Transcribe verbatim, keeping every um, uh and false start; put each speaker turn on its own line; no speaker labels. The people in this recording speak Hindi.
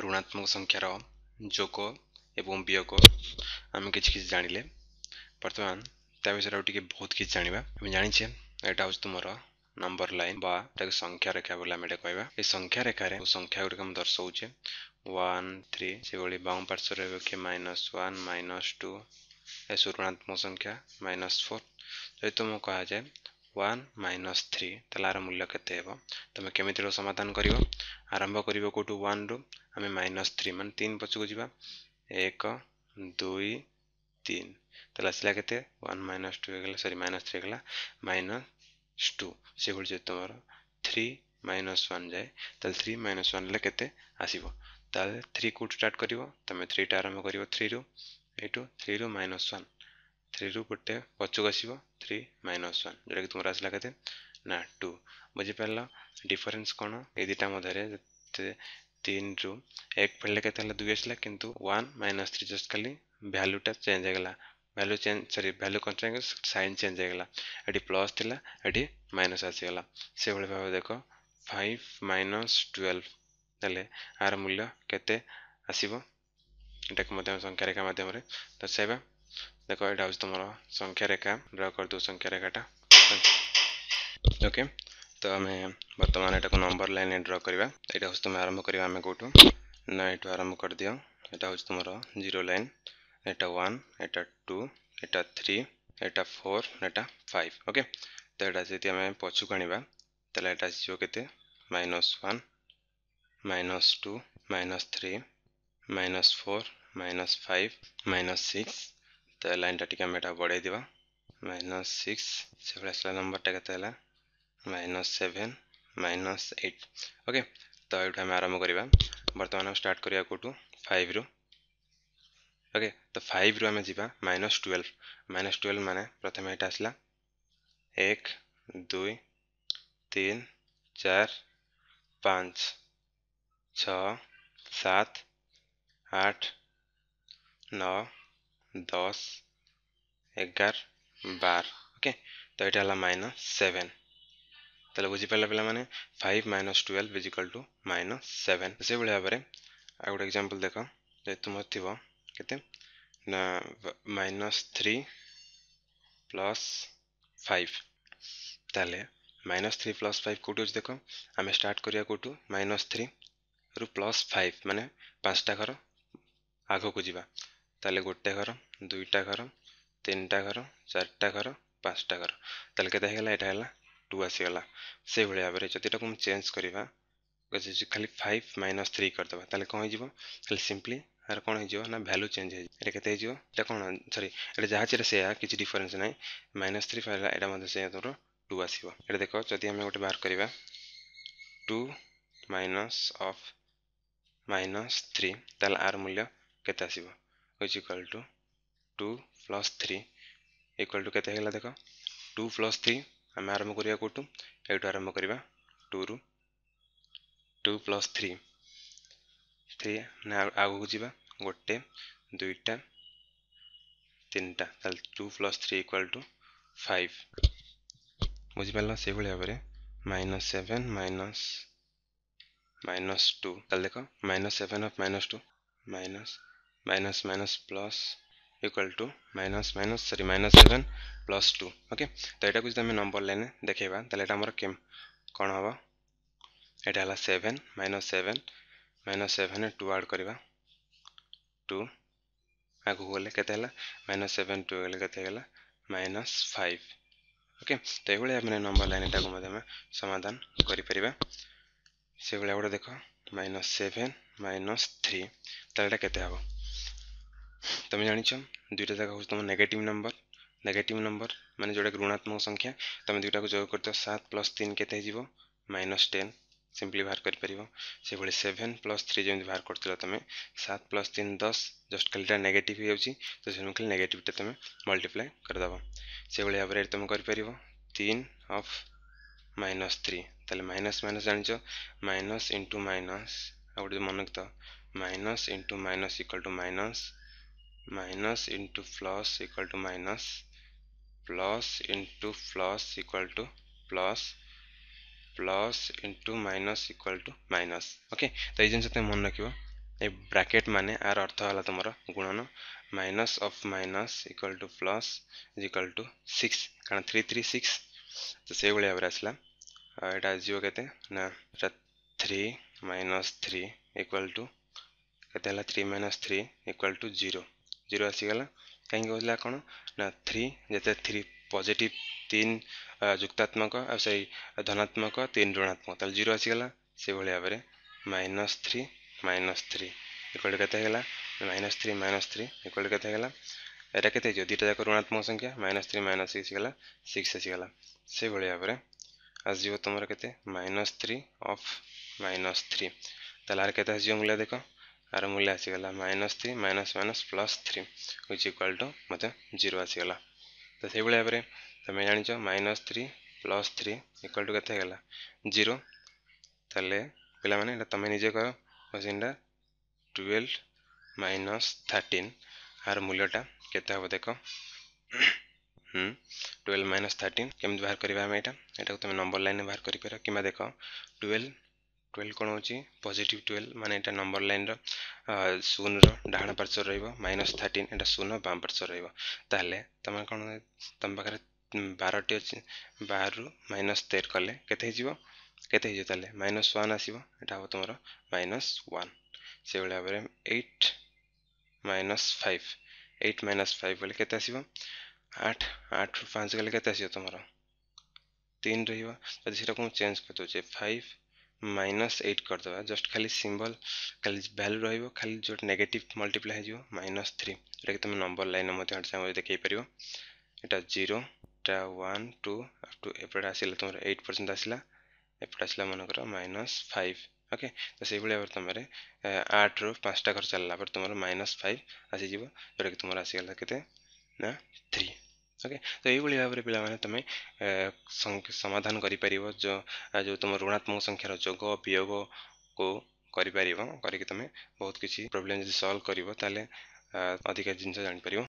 ऋणात्मक संख्यार जोग एवं वियोग आम कि जानिले बर्तमान ता विषय टिके बहुत किसी जाना आम जाचे यहाँ हूँ तुम नंबर लाइन बा संख्या रेखा बोले आम कहवा ये संख्या रेखार संख्या गुड़िक आम दर्शाऊे वन थ्री से बाम पार्श्व रखे माइनस वन माइनस टू एस ऋणात्मक संख्या माइनस फोर जो तुम कह जाए वन माइनस थ्री तार मूल्य केते तुम केमी समाधान कर आरंभ कर कौटू वन रु आम माइनस थ्री मान तीन पछक जा एक दुई तीन ताल आसला के वन माइनस टू हो सरी माइनस थ्री होगा माइनस टू से भाई तुम थ्री माइनस वन जाए ताल थ्री माइनस वन के आसो ताल थ्री कौट स्टार्ट कर तुम थ्री टा आरंभ कर थ्री रु यू थ्री रु माइनस वन थ्री रु गोटे पचक आसो थ्री माइनस वन जोटा कि तुम आसला के ना टू बुझीपार डिफरेन्स कौन ये दुटा मध्य तीन रु एक फेले के दुई आसला किंतु वन माइनस थ्री जस्ट खाली भैल्यूटा चेंज होगा भैल्यू चेंज सॉरी भैल्यू कौन चेंज साइन चेंज होगा ये प्लस थिला ये माइनस आसीगला से भाई भाव देख फाइव माइनस ट्वेल्व तेल आर मूल्य केते आसीबो एटा संख्या रेखा मध्यम दर्शाइबा देख यहाँ हूँ तुम संख्या रेखा ड्र कर दो संख्या रेखाटा ओके तो आम बर्तमान यहाँ को नंबर लाइन ड्र करवा यहाँ हूँ तुम आरंभ करवा आम कौटू ना ये आरंभ कर दियो यहाँ हूँ तुम जीरो लाइन एटा वन एटा टू एटा थ्री एटा फोर एटा फाइव ओके तो यहाँ जी आम पछुक आने तेल यहाँ आसो के minus one minus two minus three minus four minus five minus six तो लाइन टा आम यहाँ बढ़ाई देवा माइनस सिक्स से भाई आसला नंबर टा के minus seven minus eight okay तो ये आम आरंभ करवा बर्तमान स्टार्ट करिया कौटू फाइव रु ओके तो फाइव रु आम जा माइनस ट्वेल्व माइनस ट्वेल्व माने प्रथम यहाँ आसला एक दुई तीन चार पाँच छ सात आठ नौ दस एगार बार ओके तो यहाँ है माइनस सेवेन तेल बुझीपारे पे मैंने five minus twelve is equal to minus seven से भाई भाव आ गोटे एग्जांपल देख जो तुम थी के माइनस थ्री प्लस फाइव ताले माइनस थ्री प्लस फाइव कौट अच्छे देख आम स्टार्ट करिया कौटू माइनस थ्री रु प्लस फाइव माने पाँचटा घर आग को जीवा ताले गोटे घर दुईटा घर तीन टा घर चार्टा घर पाँचटा घर ताले केते हेला एटा हेला टू आसीगला से भाई भाव जदि को चेंज करवा खाली फाइव माइनस थ्री करदे ताले कौन हो खाली सिंपली यार कौन हो ना भैल्यू चेंज हो कौन सॉरी ये जहाँ चीज से किसी डिफरेन्स ना माइनस थ्री फाइव यहाँ से तुम टू आसो ये देख जदि आम गोटे बाहर करवा two minus of minus three ताल आर मूल्य केते आसो is equal to two plus three equal to केते हेला देख टू प्लस थ्री आम आरंभ करिया कौटू ये आरंभ करवा टू रु टू प्लस थ्री थ्री आग को जीवा गोटे दुईटा तीन टा two plus three equal to five बुझीपार से भाई भाव minus seven minus minus two देख minus seven of minus two minus minus minus plus equal to minus minus sorry minus seven plus two okay तो यहाँ को नंबर लाइन देखा तार केम कौन हम यहाँ है seven minus seven minus seven to add करवा टू आगू गले के माइनस सेवेन टू के माइनस फाइव ओके तो ये मैंने नंबर लाइन टाइम समाधान करें से भाई गोटे देख माइनस सेवेन माइनस थ्री ताल के तुम जाच दुईटा जगह हूँ तुम नेगेटिव नंबर नेगेटिव नंबर माने जोटा ऋणात्मक संख्या तुम दुईटा को जोग कर सात प्लस तीन के माइनस टेन सिंपली बाहर कर से भाई सेवेन प्लस थ्री जमी बाहर कर तुम सात प्लस तीन दस जस्ट खाली नेगेटिव हो तो से खाली नेगेटिव तुम मल्टीप्लाई करदेव से भाई भाव में तुम कर तीन ऑफ माइनस थ्री ताले माइनस माइनस जानिच माइनस इंटू माइनस गोटे मन तो minus into minus equal to minus minus into plus equal to minus plus into plus equal to plus plus into minus equal to minus okay तो ये जिन तुम मन रख ए ब्राकेट माने आर अर्थ होला तुमर गुणन minus of minus equal to plus is equal to six कारण थ्री थ्री सिक्स तो से भाई भाव आसला एटा आसो के ना three minus three equal to के three minus three equal to zero zero आसीगला कहीं कहला कौन ना थ्री जैसे थ्री पॉजिटिव तीन जुक्तात्मक आ से धनात्मक तीन ऋणात्मक ताल जीरो आसीगला से भाई भाव में minus three minus three equal to के minus three minus three equal to के एटा के दुईटा जाक ऋणात्मक संख्या माइनस थ्री माइनस सिक्स गला सिक्स आसीगला से भाई भाव में आसो तुम के minus three of minus three ताल आर के आसो मूल्य देख आर मूल्य आसीगला minus three minus minus plus three which equal to मत जीरो आसीगला तो से भाई भाव में तुम जाच minus three plus three equal to के जीरो ताले पिला माने तुम निजे कर बस ट्वेल्व माइनस थर्टीन आर मूल्यटा केते हम देख हम्म ट्वेल्व माइनस थर्टीन केमती बाहर करवा यहाँ तुम नंबर लाइन बाहर कर कि देख ट्वेल्व ट्वेल्व कौन हो पॉजिटिव ट्वेल्व माने यहाँ नंबर लाइन शून्य डाण पार्श्व माइनस थर्टीन यहाँ शून्य बाम पार्श्व रहा तुम कौन तुम पाखे बारटी अच्छी बार माइनस तेर कले के माइनस वन आसो यहाँ हम तुम माइनस वन से भाई भाव में eight minus five eight minus five बोले के आठ आठ रु पाँच गले के तुम तीन रही को चेंज कर दूचे फाइव माइनस एट करदे जस्ट खाली सिंबल खाली भैल्यू रही खाली जो नेगेटिव मल्टीप्लाई हो माइनस थ्री जोटा कि तुम नंबर लाइन देखी पार यहाँ जीरो टा वन टू टू एपटे आसला तुम एट परसेंट आसला एपटे आसला मनकर माइनस फाइव ओके तो से भाई तुम आठ रु पाँचटा घर चलला तुम माइनस फाइव आसीज जोटा कि तुम आसीगला के ना थ्री ओके तो ये भाव में पे तुम समाधान कर जो जो तुम ऋणात्मक संख्यार जोग वियोग को कर तुम बहुत किसी प्रोब्लेम सॉल्व कर अधिक जिन जापर।